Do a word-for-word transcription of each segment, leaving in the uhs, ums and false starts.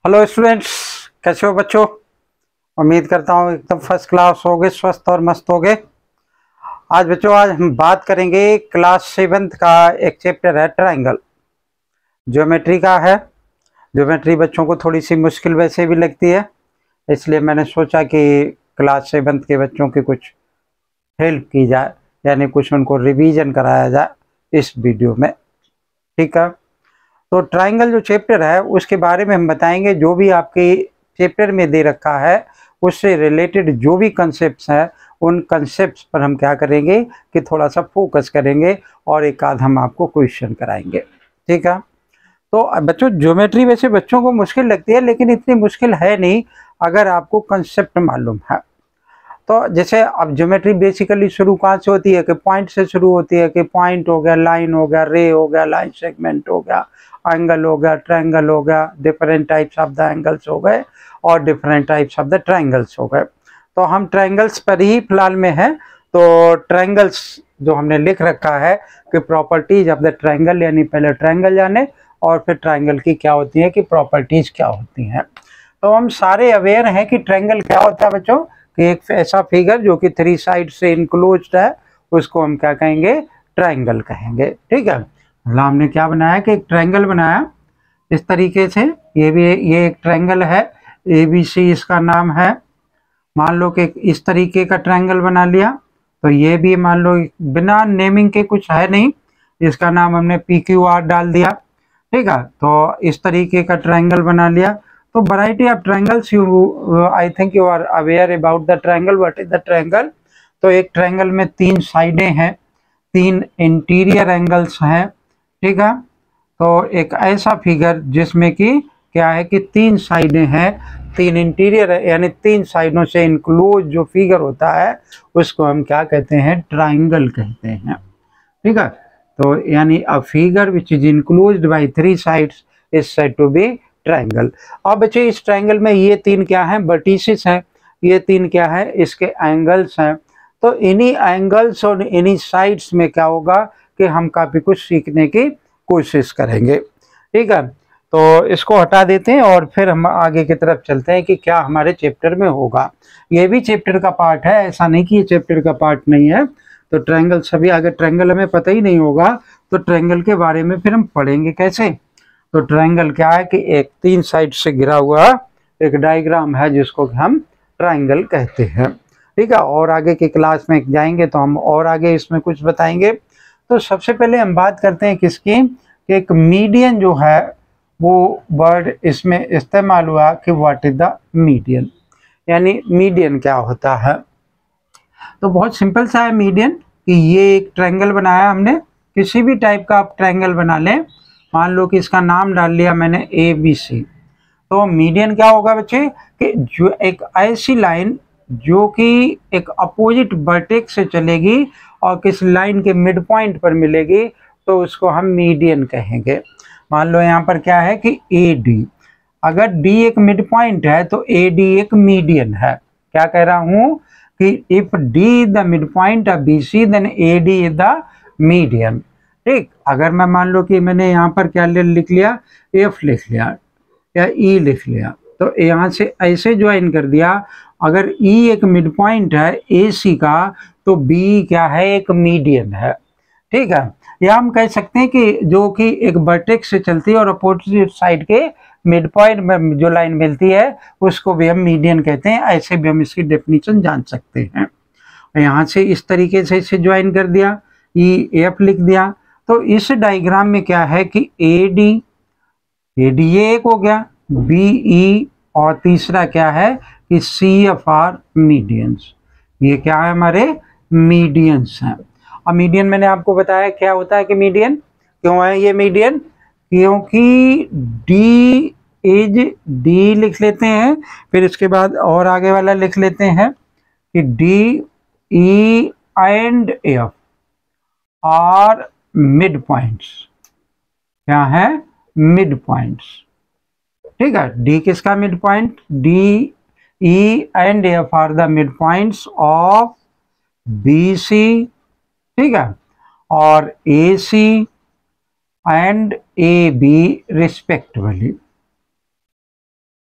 Hello students, कैसे हो बच्चों। उम्मीद करता हूँ एकदम फर्स्ट क्लास होगे, स्वस्थ और मस्त होगे। आज बच्चों आज हम बात करेंगे क्लास सेवन्थ का एक चैप्टर है ट्रायंगल, ज्योमेट्री का है। ज्योमेट्री बच्चों को थोड़ी सी मुश्किल वैसे भी लगती है, इसलिए मैंने सोचा कि क्लास सेवन्थ के बच्चों की कुछ हेल्प की जाए, यानी कुछ उनको रिवीजन कराया जाए इस वीडियो में। ठीक है, तो ट्रायंगल जो चैप्टर है उसके बारे में हम बताएंगे। जो भी आपके चैप्टर में दे रखा है उससे रिलेटेड जो भी कंसेप्ट्स हैं उन कंसेप्ट्स पर हम क्या करेंगे कि थोड़ा सा फोकस करेंगे और एक आध हम आपको क्वेश्चन कराएंगे। ठीक है, तो बच्चों ज्योमेट्री वैसे बच्चों को मुश्किल लगती है, लेकिन इतनी मुश्किल है नहीं अगर आपको कंसेप्ट मालूम है। तो जैसे अब ज्योमेट्री बेसिकली शुरू कहाँ से होती है कि पॉइंट से शुरू होती है, कि पॉइंट हो गया, लाइन हो गया, रे हो गया, लाइन सेगमेंट हो गया, एंगल हो गया, ट्रायंगल हो गया, different types of the angles हो गए और different types of the triangles हो गए। तो हम ट्रायंगल्स पर ही फिलहाल में हैं। तो ट्रायंगल्स जो हमने लिख रखा है कि प्रॉपर्टीज ऑफ द ट्रायंगल, यानी पहले ट्रायंगल जाने और फिर ट्रायंगल की क्या होती है कि प्रॉपर्टीज क्या होती हैं। तो हम सारे अवेयर हैं कि ट्रायंगल क्या होता है बच्चों, कि एक ऐसा फिगर जो कि थ्री साइड से इनक्लोज्ड है उसको हम क्या कहेंगे, ट्रायंगल कहेंगे। ठीक है, मतलब हमने क्या बनाया कि एक ट्रायंगल बनाया इस तरीके से। ये भी ये एक ट्रायंगल है, ए बी सी इसका नाम है। मान लो कि इस तरीके का ट्रायंगल बना लिया, तो ये भी मान लो बिना नेमिंग के, कुछ है नहीं, इसका नाम हमने पी क्यू आर डाल दिया। ठीक है, तो इस तरीके का ट्रायंगल बना लिया। तो variety of triangles, you I think you are aware about the triangle. What is the triangle? तो एक ट्रायंगल में तीन साइडें हैं, तीन इंटीरियर एंगल्स हैं। ठीक है, तो एक ऐसा फिगर जिसमें कि क्या है कि तीन साइडें हैं, तीन इंटीरियर यानी तीन साइडों से इनक्लोज जो फिगर होता है उसको हम क्या कहते हैं, ट्रायंगल कहते हैं। ठीक है, तो यानी a figure which is enclosed by three sides is said to be triangle. अब बच्चे इस ट्रायंगल में ये तीन क्या हैं, वर्टिसेस हैं। ये तीन क्या है, इसके एंगल्स हैं। तो इन्हीं एंगल्स और इन्हीं साइड्स में क्या होगा कि हम काफी कुछ सीखने की कोशिश करेंगे। ठीक है, तो इसको हटा देते हैं और फिर हम आगे की तरफ चलते हैं कि क्या हमारे चैप्टर में होगा। ये भी चैप्टर का पार्ट है, ऐसा नहीं कि ये चैप्टर का पार्ट नहीं है। तो ट्रायंगल सभी, अगर ट्रायंगल हमें पता ही नहीं होगा तो ट्रायंगल के बारे में फिर हम पढ़ेंगे कैसे। तो ट्रायंगल क्या है कि एक तीन साइड से घिरा हुआ एक डायग्राम है जिसको हम ट्रायंगल कहते हैं। ठीक है, और आगे की क्लास में जाएंगे तो हम और आगे इसमें कुछ बताएंगे। तो सबसे पहले हम बात करते हैं किसकी, कि एक मीडियन जो है वो वर्ड इसमें इस्तेमाल हुआ कि व्हाट इज द मीडियन, यानी मीडियन क्या होता है। तो बहुत सिंपल सा है मीडियन, कि ये एक ट्रायंगल बनाया हमने, किसी भी टाइप का आप ट्रायंगल बना लें, मान लो कि इसका नाम डाल लिया मैंने ए बी सी। तो मीडियन क्या होगा बच्चे, कि जो एक ऐसी लाइन जो कि एक अपोजिट वर्टेक्स से चलेगी और किस लाइन के मिड पॉइंट पर मिलेगी, तो उसको हम मीडियन कहेंगे। मान लो यहाँ पर क्या है कि ए डी, अगर डी एक मिड पॉइंट है तो ए डी एक मीडियन है। क्या कह रहा हूँ कि if D is the mid point of B C then A D is the median. ठीक, अगर मैं मान लो कि मैंने यहाँ पर क्या लिख लिया, एफ लिख लिया या ई लिख लिया, तो यहाँ से ऐसे ज्वाइन कर दिया। अगर ई एक मिड पॉइंट है ए सी का तो बी क्या है, एक मीडियन है। ठीक है, या हम कह सकते हैं कि जो कि एक वर्टेक्स से चलती है और अपोजिट साइड के मिड पॉइंट में जो लाइन मिलती है उसको भी हम मीडियन कहते हैं। ऐसे भी हम इसकी डेफिनेशन जान सकते हैं। यहाँ से इस तरीके से इसे ज्वाइन कर दिया, ई एफ लिख दिया। तो इस डायग्राम में क्या है कि ए डी, ए डी ये एक हो गया, बी ई, और तीसरा क्या है कि सी एफ आर मीडियंस। ये क्या है, हमारे मीडियंस हैं। अब मीडियन मैंने आपको बताया क्या होता है कि मीडियन क्यों है ये मीडियन, क्योंकि डी इज डी लिख लेते हैं, फिर इसके बाद और आगे वाला लिख लेते हैं कि D E and F are mid points. क्या है, मिड पॉइंट्स। ठीक है, डी किसका mid point, D E and F are the mid points of B C. ठीक है, और A C and A B respectively.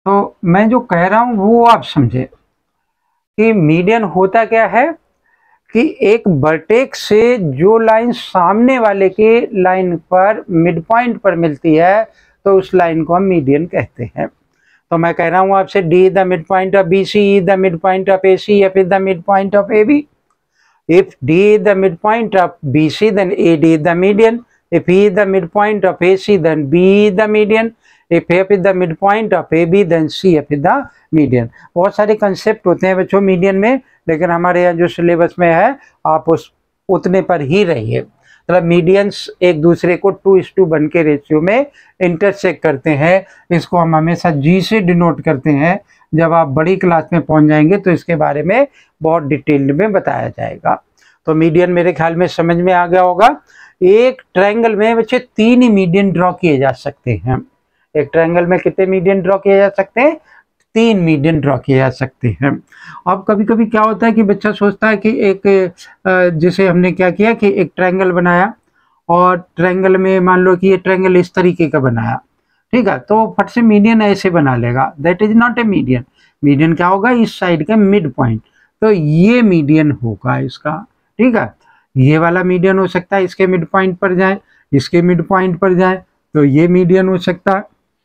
तो मैं जो कह रहा हूं वो आप समझे कि मीडियन होता क्या है कि एक वर्टेक्स से जो लाइन सामने वाले के लाइन पर मिड पॉइंट पर मिलती है तो उस लाइन को हम मीडियन कहते हैं। तो मैं कह रहा हूं आपसे D the mid point of B C, the mid point of A C, F is the mid point of A B. If D is the midpoint of B C, then A D is the median. If E is the midpoint of A C, then B is the median. If F is the midpoint of A B, then C F is the median. बहुत सारे concept होते हैं बच्चों median में, लेकिन हमारे यहाँ जो सिलेबस में है आप उस उतने पर ही रहिए। मतलब मीडियंस एक दूसरे को टू इस टू वन के रेशियो में इंटरसेक्ट करते हैं। इसको हम हमेशा जी से डिनोट करते हैं। जब आप बड़ी क्लास में पहुंच जाएंगे तो इसके बारे में बहुत डिटेल में बताया जाएगा। तो मीडियन मेरे ख्याल में समझ में आ गया होगा। एक ट्रायंगल में बच्चे तीन ही मीडियन ड्रॉ किए जा सकते हैं। एक ट्रायंगल में कितने मीडियन ड्रॉ किए जा सकते हैं? तीन मीडियन ड्रॉ किए जा सकते हैं। अब कभी कभी क्या होता है कि बच्चा सोचता है कि एक जैसे हमने क्या किया कि एक ट्रायंगल बनाया और ट्रायंगल में मान लो कि ये ट्रायंगल इस तरीके का बनाया, ठीक है, तो फट से मीडियन ऐसे बना लेगा। That is not a median. Median क्या होगा? इस साइड का मिड पॉइंट। तो ये मीडियन होगा इसका, ठीक है। ये वाला मीडियन हो सकता है इसके मिड पॉइंट पर जाए, इसके मिड पॉइंट पर जाए, तो ये मीडियन हो सकता है।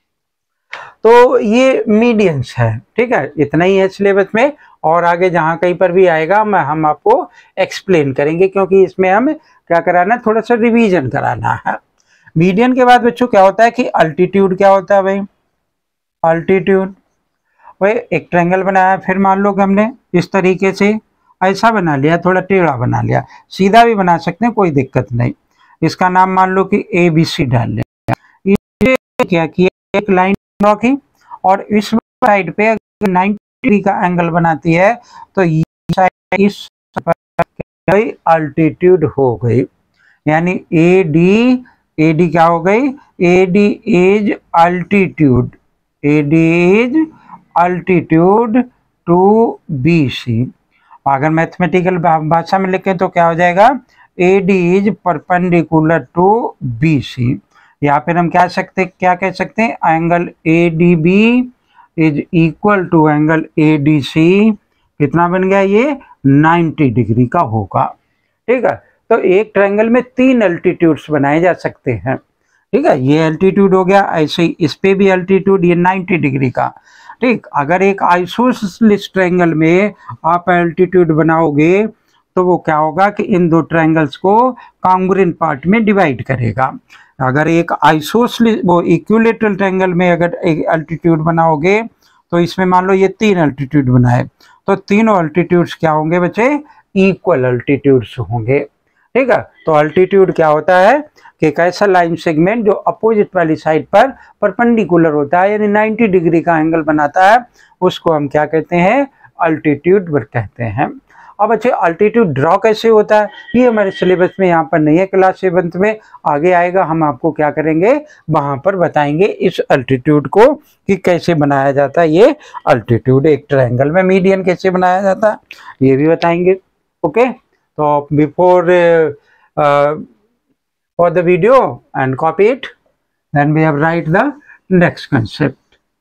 तो ये मीडियंस है, ठीक है। इतना ही है सिलेबस में, और आगे जहां कहीं पर भी आएगा मैं हम आपको एक्सप्लेन करेंगे, क्योंकि इसमें हम क्या कराना है, थोड़ा सा रिवीजन कराना है। मीडियन के बाद बच्चों क्या होता है कि अल्टीट्यूड क्या होता है भाई? अल्टीट्यूड भाई एक ट्रायंगल बनाया, फिर मान लो कि हमने इस तरीके से ऐसा बना लिया, थोड़ा टेढ़ा बना लिया, सीधा भी बना सकते हैं, कोई दिक्कत नहीं। इसका नाम मान लो कि ए बी सी डाल लिया। इसे क्या किया, एक लाइन ड्रॉ की और इस साइड पे नाइंटी डिग्री का एंगल बनाती है, तो ये साइड इस अल्टीट्यूड हो गई। यानी ए डी ए डी क्या हो गई? A D is altitude, A D is altitude to B C. अगर मैथमेटिकल भाषा में लिखें तो क्या हो जाएगा? A D is perpendicular to B C. या फिर हम क्या सकते क्या कह सकते हैं? Angle A D B is equal to angle A D C. कितना बन गया ये? नाइंटी डिग्री का होगा, ठीक है। तो एक ट्रायंगल में तीन अल्टीट्यूड्स बनाए जा सकते हैं, ठीक है। ये अल्टीट्यूड हो गया, ऐसे ही इस पे भी अल्टीट्यूड, ये नाइंटी डिग्री का, ठीक। अगर एक आइसोसेलेस ट्रायंगल में आप अल्टीट्यूड बनाओगे तो वो क्या होगा कि इन दो ट्रायंगल्स को कॉन्ग्रुएंट पार्ट में डिवाइड करेगा। अगर एक आइसोसेलेस वो इक्विलैटरल ट्रायंगल में अगर एक अल्टीट्यूड बनाओगे तो इसमें मान लो ये तीन अल्टीट्यूड बनाए, तो तीनों अल्टीट्यूड्स क्या होंगे बच्चे? इक्वल अल्टीट्यूड्स होंगे, ठीक है। तो अल्टीट्यूड क्या होता है कि एक ऐसा लाइन सेगमेंट जो अपोजिट वाली साइड पर परपेंडिकुलर होता है, यानी नाइंटी डिग्री का एंगल बनाता है, उसको हम क्या कहते हैं? अल्टीट्यूड कहते हैं। अब अच्छे अल्टीट्यूड ड्रॉ कैसे होता है, ये हमारे सिलेबस में यहाँ पर नहीं है, क्लास सेवंथ में आगे आएगा। हम आपको क्या करेंगे, वहाँ पर बताएंगे इस अल्टीट्यूड को कि कैसे बनाया जाता है। ये अल्टीट्यूड एक ट्रायंगल में मीडियन कैसे बनाया जाता है ये भी बताएंगे, ओके। तो before for the video and copy it, then we have write the next concept.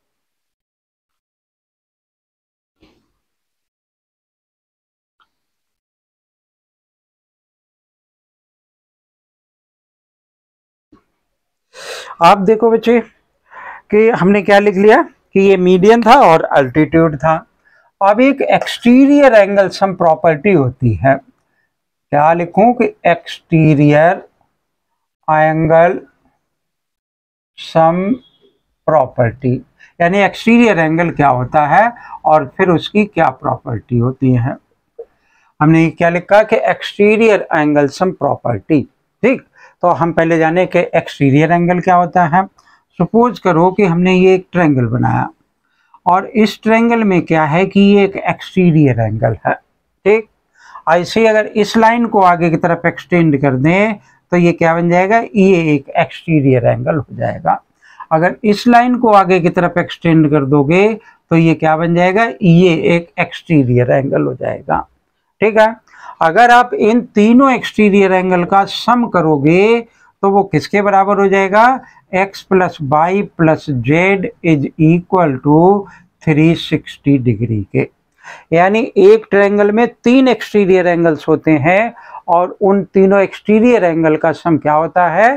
आप देखो बच्चे कि हमने क्या लिख लिया कि ये मीडियन था और अल्टीट्यूड था। अब एक एक्सटीरियर एंगल सम प्रॉपर्टी होती है, क्या लिखूं कि एक्सटीरियर एंगल सम प्रॉपर्टी, यानी एक्सटीरियर एंगल क्या होता है और फिर उसकी क्या प्रॉपर्टी होती है। हमने क्या लिखा कि एक्सटीरियर एंगल सम प्रॉपर्टी, ठीक। तो हम पहले जाने कि एक्सटीरियर एंगल क्या होता है। सपोज करो कि हमने ये एक ट्रायंगल बनाया और इस ट्रायंगल में क्या है कि ये एक एक्सटीरियर एंगल है, ठीक। ऐसे अगर इस लाइन को आगे की तरफ एक्सटेंड कर दें तो ये क्या बन जाएगा? ये एक एक्सटीरियर एंगल हो जाएगा। अगर इस लाइन को आगे की तरफ एक्सटेंड कर दोगे तो ये क्या बन जाएगा? ये एक एक्सटीरियर एंगल हो जाएगा, ठीक है। अगर आप इन तीनों एक्सटीरियर एंगल का सम करोगे तो वो किसके बराबर हो जाएगा? X plus Y plus Z is equal to three sixty degree के। यानी एक ट्रायंगल में तीन एक्सटीरियर एंगल्स होते हैं और उन तीनों एक्सटीरियर एंगल का सम क्या होता है,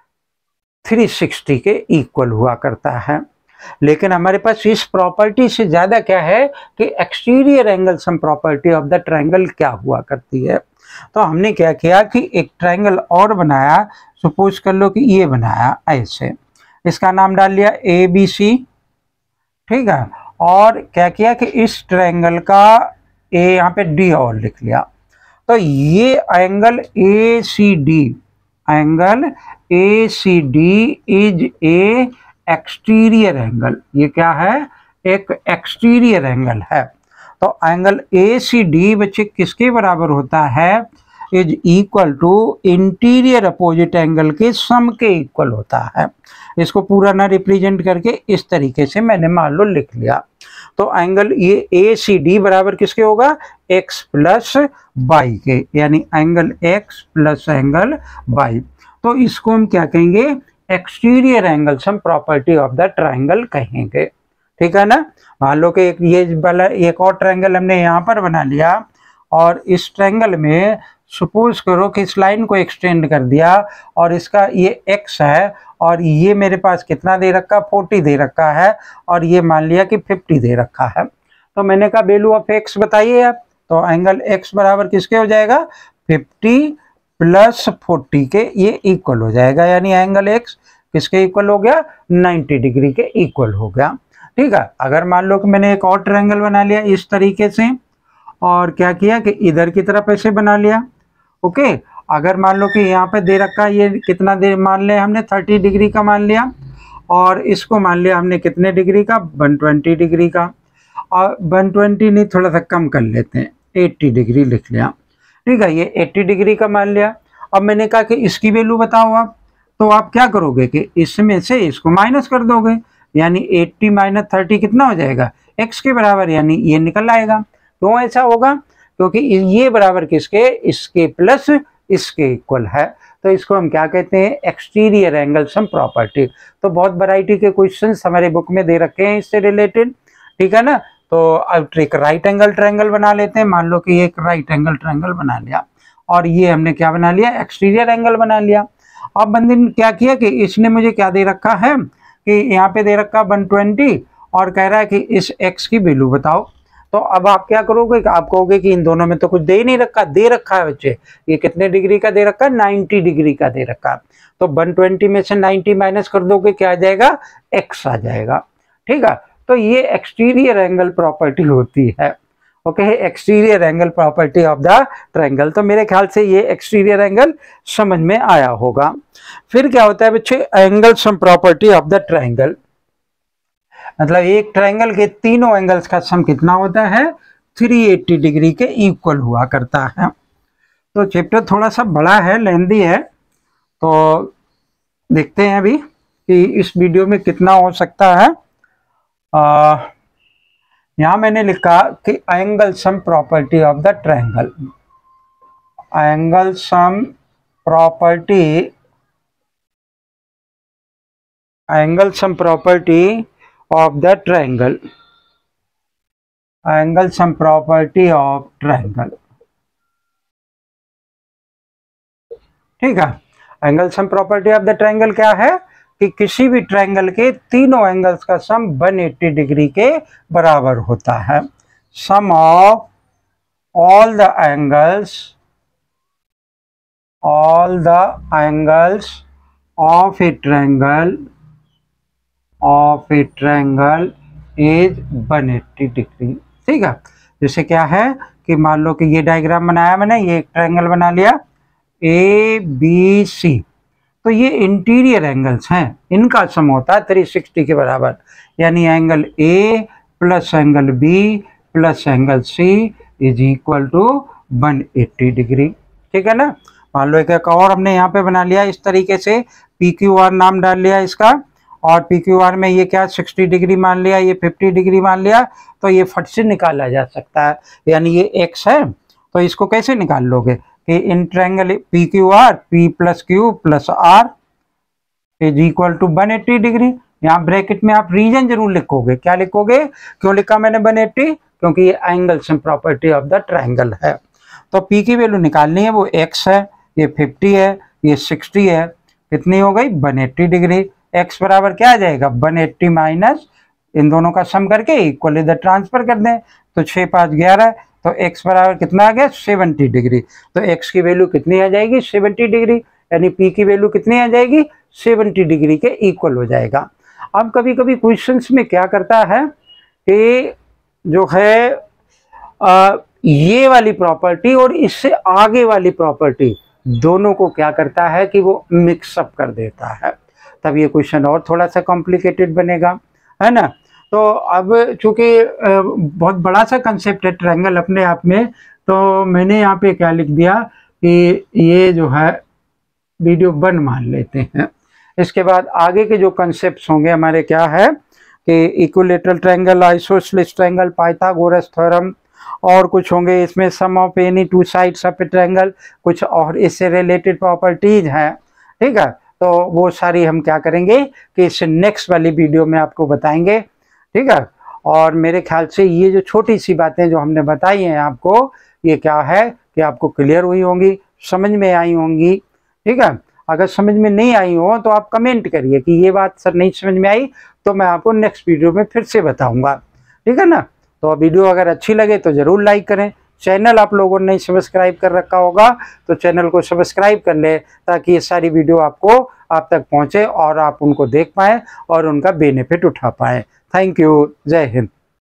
थ्री सिक्सटी के इक्वल हुआ करता है। लेकिन हमारे पास इस प्रॉपर्टी से ज़्यादा क्या है कि exterior angle sum property of the triangle क्या हुआ करती है। तो हमने क्या किया कि एक ट्रायंगल और बनाया, सपोज कर लो कि ये बनाया ऐसे, इसका नाम डाल लिया ए बी सी, ठीक है। और क्या किया कि इस ट्रायंगल का ए यहाँ पे डी और लिख लिया। तो ये angle A C D, angle A C D is a exterior angle. ये क्या है, एक एक्सटीरियर एंगल है। तो एंगल ए सी डी बच्चे किसके बराबर होता है, is equal to interior opposite angle के सम के इक्वल होता है। इसको पूरा ना रिप्रेजेंट करके इस तरीके से मैंने मान लो लिख लिया। तो एंगल ये ए सी डी बराबर किसके होगा, एक्स प्लस वाई के, यानी angle X plus angle Y. तो इसको हम क्या कहेंगे, exterior angle sum property of the triangle कहेंगे, ठीक है ना। मान लो कि एक ये वाला एक और ट्रायंगल हमने यहाँ पर बना लिया और इस ट्रायंगल में सपोज करो कि इस लाइन को एक्सटेंड कर दिया और इसका ये x है और ये मेरे पास कितना दे रखा, फोर्टी दे रखा है और ये मान लिया कि फिफ्टी दे रखा है। तो मैंने कहा वैल्यू ऑफ x बताइए आप, तो एंगल x बराबर किसके हो जाएगा, फिफ्टी प्लस फोर्टी के ये इक्वल हो जाएगा। यानी एंगल x किसके इक्वल हो गया, नाइन्टी डिग्री के इक्वल हो गया, ठीक है। अगर मान लो कि मैंने एक और ट्रायंगल बना लिया इस तरीके से और क्या किया कि इधर की तरफ ऐसे बना लिया, ओके। अगर मान लो कि यहाँ पे दे रखा ये कितना दे मान लिया हमने, थर्टी डिग्री का मान लिया और इसको मान लिया हमने कितने डिग्री का, वन ट्वेंटी डिग्री का। और वन ट्वेंटी नहीं, थोड़ा सा कम कर लेते हैं, एट्टी डिग्री लिख लिया, ठीक है। ये एट्टी डिग्री का मान लिया। अब मैंने कहा कि इसकी वैल्यू बताओ आप, तो आप क्या करोगे कि इसमें से इसको माइनस कर दोगे, यानी एट्टी माइनस थर्टी कितना हो जाएगा, एक्स के बराबर, यानी ये निकल आएगा। क्यों ऐसा होगा, क्योंकि ये बराबर किसके, इसके प्लस इसके इक्वल है। तो इसको हम क्या कहते हैं, एक्सटीरियर एंगल सम प्रॉपर्टी। तो बहुत वैरायटी के क्वेश्चंस हमारे बुक में दे रखे हैं इससे रिलेटेड, ठीक है ना। तो अब एक राइट एंगल ट्रायंगल बना लेते हैं। मान लो कि एक राइट एंगल ट्रायंगल बना लिया और ये हमने क्या बना लिया, एक्सटीरियर एंगल बना लिया। अब बंदे ने क्या किया कि इसने मुझे क्या दे रखा है कि यहाँ पे दे रखा वन ट्वेंटी और कह रहा है कि इस x की वैल्यू बताओ। तो अब आप क्या करोगे कि आप कहोगे कि इन दोनों में तो कुछ दे ही नहीं रखा, दे रखा है बच्चे, ये कितने डिग्री का दे रखा है, नाइन्टी डिग्री का दे रखा है। तो वन ट्वेंटी में से नाइन्टी माइनस कर दोगे, क्या आ जाएगा, x आ जाएगा, ठीक है। तो ये एक्सटीरियर एंगल प्रॉपर्टी होती है, okay, exterior angle property of the triangle. तो मेरे ख्याल से ये एक्सटीरियर एंगल समझ में आया होगा। फिर क्या होता है बच्चे, angle sum property of the triangle, मतलब एक ट्रायंगल के तीनों एंगल्स का सम कितना होता है, थ्री एट्टी डिग्री के इक्वल हुआ करता है। तो चैप्टर थोड़ा सा बड़ा है, लेंदी है, तो देखते हैं अभी कि इस वीडियो में कितना हो सकता है। आ, यहाँ मैंने लिखा कि angle sum property of the triangle, angle sum property, angle sum property of the triangle, angle sum property of triangle, ठीक है। Angle sum property of the triangle क्या है कि किसी भी ट्रायंगल के तीनों एंगल्स का सम वन एट्टी डिग्री के बराबर होता है। Sum of all the angles, all the angles of a triangle, of a triangle is one eighty degree, ठीक है। जैसे क्या है कि मान लो कि ये डायग्राम बनाया मैंने, ये एक ट्रायंगल बना लिया ए बी सी, तो ये इंटीरियर एंगल्स हैं, इनका सम होता है थ्री सिक्सटी के बराबर। यानी angle A plus angle B plus angle C is equal to one eighty degree, ठीक है ना। मान लो एक और हमने यहाँ पे बना लिया इस तरीके से, पी क्यू आर नाम डाल लिया इसका, और पी क्यू आर में ये क्या सिक्सटी डिग्री मान लिया, ये फिफ्टी डिग्री मान लिया, तो ये फट से निकाला जा सकता है। यानी ये एक्स है, तो इसको कैसे निकाल लोगे कि in triangle P Q R, P plus Q plus R, is equal to one eighty degree. यहाँ ब्रैकेट में आप रीजन जरूर लिखोगे। क्या लिखोगे? क्यों लिखा मैंने वन एट्टी? क्योंकि ये angles and property of the triangle है। तो पी की वैल्यू निकालनी है, वो एक्स है, ये फिफ्टी है, ये सिक्सटी है, कितनी हो गई? One eighty degree. एक्स बराबर क्या आ जाएगा? वन एट्टी माइनस इन दोनों का सम करके इक्वल इधर ट्रांसफर कर दें, तो छः पाँच ग्यारह, तो एक्स बराबर कितना आ गया? Seventy degree. तो एक्स की वैल्यू कितनी आ जाएगी? सेवेंटी डिग्री, यानी पी की वैल्यू कितनी आ जाएगी? सेवेंटी डिग्री के इक्वल हो जाएगा। अब कभी कभी क्वेश्चंस में क्या करता है कि जो है आ, ये वाली प्रॉपर्टी और इससे आगे वाली प्रॉपर्टी दोनों को क्या करता है कि वो मिक्सअप कर देता है, तब ये क्वेश्चन और थोड़ा सा कॉम्प्लिकेटेड बनेगा, है ना। तो अब चूंकि बहुत बड़ा सा कंसेप्ट है ट्रायंगल अपने आप में, तो मैंने यहाँ पे क्या लिख दिया कि ये जो है वीडियो बंद मान लेते हैं। इसके बाद आगे के जो कंसेप्ट्स होंगे हमारे क्या है कि equilateral triangle, isosceles triangle, Pythagoras theorem, और कुछ होंगे इसमें sum of any two sides of a triangle, कुछ और इससे रिलेटेड प्रॉपर्टीज हैं, ठीक है। तो वो सारी हम क्या करेंगे कि इस नेक्स्ट वाली वीडियो में आपको बताएंगे, ठीक है। और मेरे ख्याल से ये जो छोटी सी बातें जो हमने बताई हैं आपको, ये क्या है कि आपको क्लियर हुई होंगी, समझ में आई होंगी, ठीक है। अगर समझ में नहीं आई हो तो आप कमेंट करिए कि ये बात सर नहीं समझ में आई, तो मैं आपको नेक्स्ट वीडियो में फिर से बताऊंगा, ठीक है ना। तो वीडियो अगर अच्छी लगे तो ज़रूर लाइक करें। चैनल आप लोगों ने सब्सक्राइब कर रखा होगा तो चैनल को सब्सक्राइब कर ले, ताकि ये सारी वीडियो आपको आप तक पहुंचे और आप उनको देख पाएँ और उनका बेनिफिट उठा पाएँ। Thank you. जय हिंद।